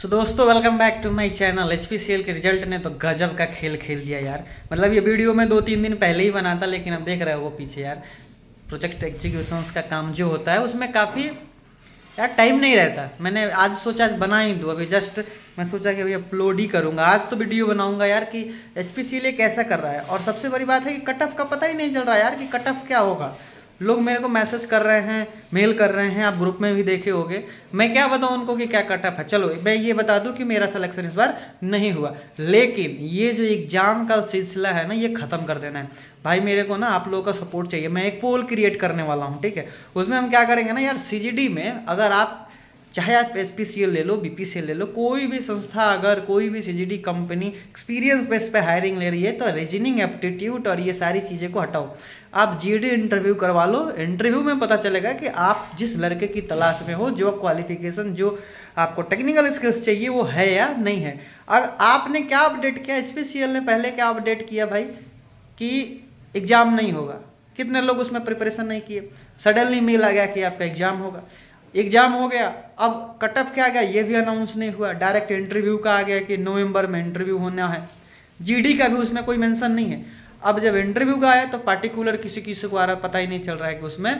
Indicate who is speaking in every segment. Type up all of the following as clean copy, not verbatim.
Speaker 1: दोस्तों welcome back to my channel. HPCL के result ने तो गजब का खेल खेल दिया यार। मतलब ये वीडियो मैं 2-3 दिन पहले ही बना था, लेकिन अब देख रहे हो वो पीछे यार प्रोजेक्ट एग्जीक्यूशंस का काम जो होता है उसमें काफ़ी यार टाइम नहीं रहता। मैंने आज सोचा आज बना ही दूँ, अभी जस्ट मैं सोचा कि अभी अपलोड ही करूँगा। आज तो वीडियो बनाऊँगा यार कि एचपीसीएल कैसा कर रहा है। और सबसे बड़ी बात है कि कट ऑफ का पता ही नहीं चल रहा यार कि कट ऑफ क्या होगा। लोग मेरे को मैसेज कर रहे हैं, मेल कर रहे हैं, आप ग्रुप में भी देखे होंगे। मैं क्या बताऊं उनको कि क्या कट ऑफ है। चलो मैं ये बता दूं कि मेरा सिलेक्शन इस बार नहीं हुआ, लेकिन ये जो एग्जाम का सिलसिला है ना ये ख़त्म कर देना है भाई। मेरे को ना आप लोगों का सपोर्ट चाहिए। मैं एक पोल क्रिएट करने वाला हूँ, ठीक है। उसमें हम क्या करेंगे ना यार, सीजीडी में अगर आप चाहे आप एचपीसीएल ले लो, बीपीसीएल ले लो, कोई भी संस्था अगर कोई भी सीजीडी कंपनी एक्सपीरियंस बेस पे हायरिंग ले रही है तो रीजनिंग एप्टीट्यूड और ये सारी चीज़ें को हटाओ, आप जीडी इंटरव्यू करवा लो। इंटरव्यू में पता चलेगा कि आप जिस लड़के की तलाश में हो, जो क्वालिफिकेशन जो आपको टेक्निकल स्किल्स चाहिए वो है या नहीं है। अगर आपने क्या अपडेट किया, एचपीसीएल ने पहले क्या अपडेट किया भाई कि एग्जाम नहीं होगा। कितने लोग उसमें प्रिपरेशन नहीं किए, सडनली मेल आ गया कि आपका एग्जाम होगा। एग्जाम हो गया, अब कट ऑफ क्या आ गया ये भी अनाउंस नहीं हुआ। डायरेक्ट इंटरव्यू का आ गया कि नवंबर में इंटरव्यू होना है। जीडी का भी उसमें कोई मेंशन नहीं है। अब जब इंटरव्यू का आया तो पार्टिकुलर किसी को आ रहा, पता ही नहीं चल रहा है कि उसमें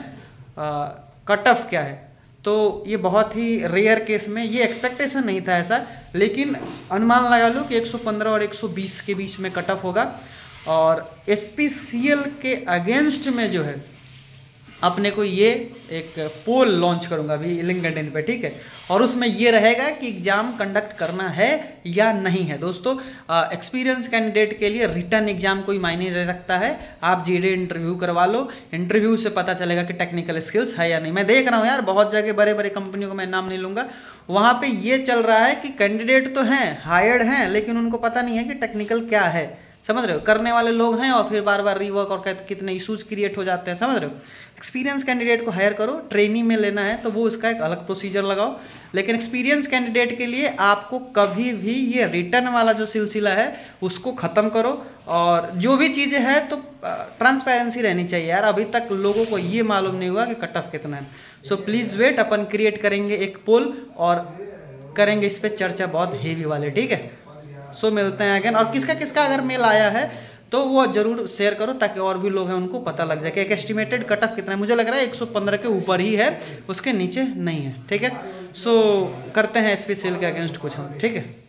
Speaker 1: कट ऑफ क्या है। तो ये बहुत ही रेयर केस में, ये एक्सपेक्टेशन नहीं था ऐसा, लेकिन अनुमान लगा लो कि 115 और 120 के बीच में कट ऑफ होगा। और एचपीसीएल के अगेंस्ट में जो है अपने को ये एक पोल लॉन्च करूंगा अभी लिंक्डइन पे, ठीक है। और उसमें ये रहेगा कि एग्जाम कंडक्ट करना है या नहीं है। दोस्तों एक्सपीरियंस कैंडिडेट के लिए रिटर्न एग्जाम कोई मायने नहीं रखता है। आप जीडी इंटरव्यू करवा लो, इंटरव्यू से पता चलेगा कि टेक्निकल स्किल्स है या नहीं। मैं देख रहा हूँ यार बहुत जगह बड़े बड़े कंपनियों को मैं नाम नहीं लूंगा, वहाँ पे ये चल रहा है कि कैंडिडेट तो हैं, हायर्ड हैं, लेकिन उनको पता नहीं है कि टेक्निकल क्या है। समझ रहे हो, करने वाले लोग हैं और फिर बार बार रीवर्क और कितने इशूज क्रिएट हो जाते हैं। समझ रहे हो, एक्सपीरियंस कैंडिडेट को हायर करो, ट्रेनिंग में लेना है तो वो उसका एक अलग प्रोसीजर लगाओ। लेकिन एक्सपीरियंस कैंडिडेट के लिए आपको कभी भी ये रिटर्न वाला जो सिलसिला है उसको ख़त्म करो। और जो भी चीज़ें हैं तो ट्रांसपेरेंसी रहनी चाहिए यार। अभी तक लोगों को ये मालूम नहीं हुआ कि कट ऑफ कितना है। सो प्लीज़ वेट, अपन क्रिएट करेंगे एक पोल और करेंगे इस पर चर्चा बहुत हेवी वाले, ठीक है। सो मिलते हैं अगेन। और किसका किसका अगर मेल आया है तो वो जरूर शेयर करो ताकि और भी लोग हैं उनको पता लग जाए कि एक एस्टिमेटेड कट ऑफ कितना है। मुझे लग रहा है 115 के ऊपर ही है, उसके नीचे नहीं है, ठीक है। सो करते हैं एचपीसीएल के अगेंस्ट कुछ हम, ठीक है।